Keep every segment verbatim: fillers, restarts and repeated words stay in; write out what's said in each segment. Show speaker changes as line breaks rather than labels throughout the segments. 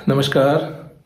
नमस्कार।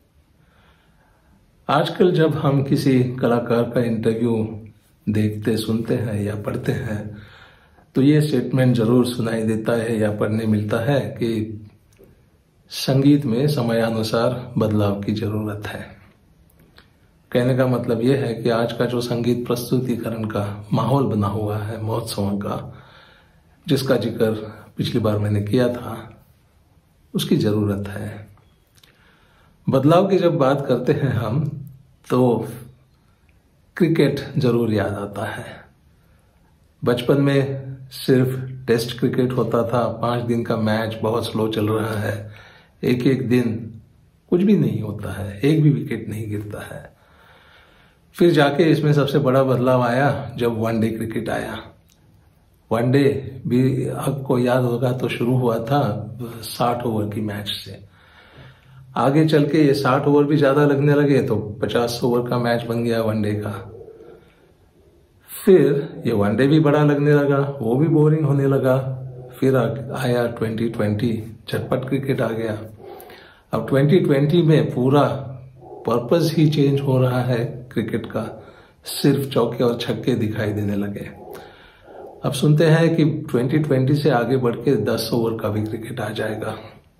आजकल जब हम किसी कलाकार का इंटरव्यू देखते सुनते हैं या पढ़ते हैं तो ये स्टेटमेंट जरूर सुनाई देता है या पढ़ने मिलता है कि संगीत में समयानुसार बदलाव की जरूरत है। कहने का मतलब ये है कि आज का जो संगीत प्रस्तुतिकरण का माहौल बना हुआ है महोत्सवों का, जिसका जिक्र पिछली बार मैंने किया था, उसकी जरूरत है। बदलाव की जब बात करते हैं हम तो क्रिकेट जरूर याद आता है। बचपन में सिर्फ टेस्ट क्रिकेट होता था, पांच दिन का मैच बहुत स्लो चल रहा है, एक एक दिन कुछ भी नहीं होता है, एक भी विकेट नहीं गिरता है। फिर जाके इसमें सबसे बड़ा बदलाव आया जब वनडे क्रिकेट आया। वनडे भी आपको याद होगा तो शुरू हुआ था साठ ओवर की मैच से। आगे चल के ये साठ ओवर भी ज्यादा लगने लगे तो पचास ओवर का मैच बन गया वनडे का। फिर ये वनडे भी बड़ा लगने लगा, वो भी बोरिंग होने लगा। फिर आया ट्वेंटी ट्वेंटी, झटपट क्रिकेट आ गया। अब ट्वेंटी ट्वेंटी में पूरा पर्पस ही चेंज हो रहा है क्रिकेट का, सिर्फ चौके और छक्के दिखाई देने लगे। अब सुनते हैं कि ट्वेंटी ट्वेंटी से आगे बढ़ के दस ओवर का भी क्रिकेट आ जाएगा।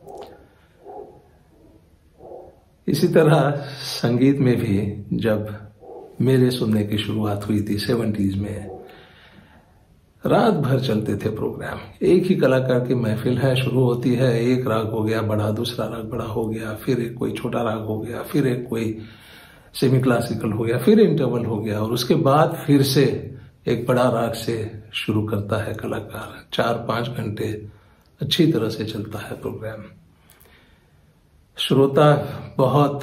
इसी तरह संगीत में भी जब मेरे सुनने की शुरुआत हुई थी सेवेंटीज में, रात भर चलते थे प्रोग्राम। एक ही कलाकार की महफिल है, शुरू होती है, एक राग हो गया बड़ा, दूसरा राग बड़ा हो गया, फिर एक कोई छोटा राग हो गया, फिर एक कोई सेमी क्लासिकल हो गया, फिर इंटरवल हो गया, और उसके बाद फिर से एक बड़ा राग से शुरू करता है कलाकार। चार पांच घंटे अच्छी तरह से चलता है प्रोग्राम। श्रोता बहुत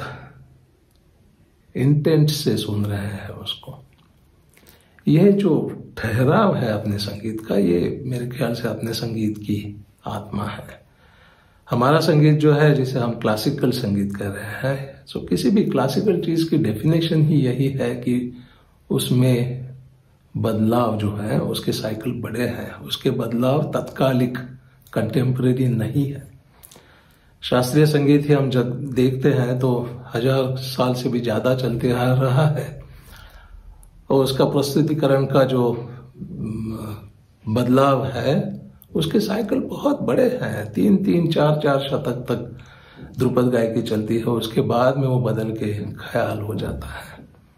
इंटेंट से सुन रहे हैं उसको। यह जो ठहराव है अपने संगीत का, ये मेरे ख्याल से अपने संगीत की आत्मा है। हमारा संगीत जो है, जिसे हम क्लासिकल संगीत कह रहे हैं, तो किसी भी क्लासिकल चीज की डेफिनेशन ही यही है कि उसमें बदलाव जो है उसके साइकिल बड़े हैं, उसके बदलाव तत्कालिक कंटेम्परेरी नहीं है। शास्त्रीय संगीत ही हम जब देखते हैं तो हजार साल से भी ज्यादा चलते आ रहा है, और उसका प्रस्तुतिकरण का जो बदलाव है उसके साइकिल बहुत बड़े हैं। तीन तीन चार चार शतक तक ध्रुपद गायकी चलती है, उसके बाद में वो बदल के ख्याल हो जाता है।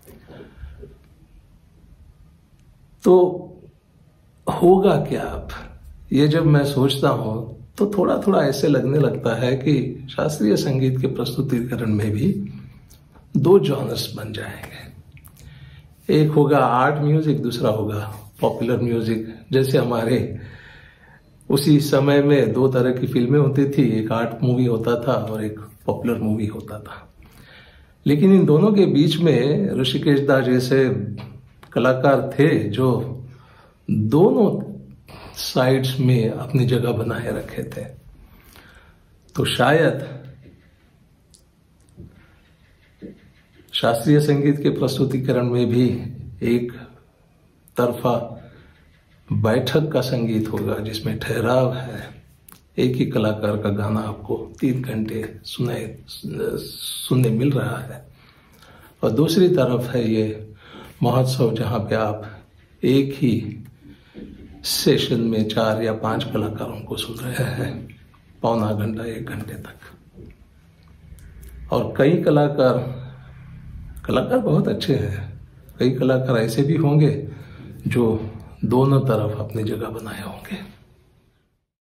तो होगा क्या अब, ये जब मैं सोचता हूं तो थोड़ा थोड़ा ऐसे लगने लगता है कि शास्त्रीय संगीत के प्रस्तुतिकरण में भी दो जॉनर्स बन जाएंगे। एक होगा आर्ट म्यूजिक, दूसरा होगा पॉपुलर म्यूजिक। जैसे हमारे उसी समय में दो तरह की फिल्में होती थी, एक आर्ट मूवी होता था और एक पॉपुलर मूवी होता था। लेकिन इन दोनों के बीच में ऋषिकेश दा जैसे कलाकार थे जो दोनों साइड्स में अपनी जगह बनाए रखे थे। तो शायद शास्त्रीय संगीत के प्रस्तुतिकरण में भी एक तरफा बैठक का संगीत होगा जिसमें ठहराव है। एक ही कलाकार का गाना आपको तीन घंटे सुने सुनने मिल रहा है, और दूसरी तरफ है ये महोत्सव जहां पे आप एक ही सेशन में चार या पांच कलाकारों को सुन रहे हैं पौना घंटा एक घंटे तक। और कई कलाकार कलाकार बहुत अच्छे हैं, कई कलाकार ऐसे भी होंगे जो दोनों तरफ अपनी जगह बनाए होंगे।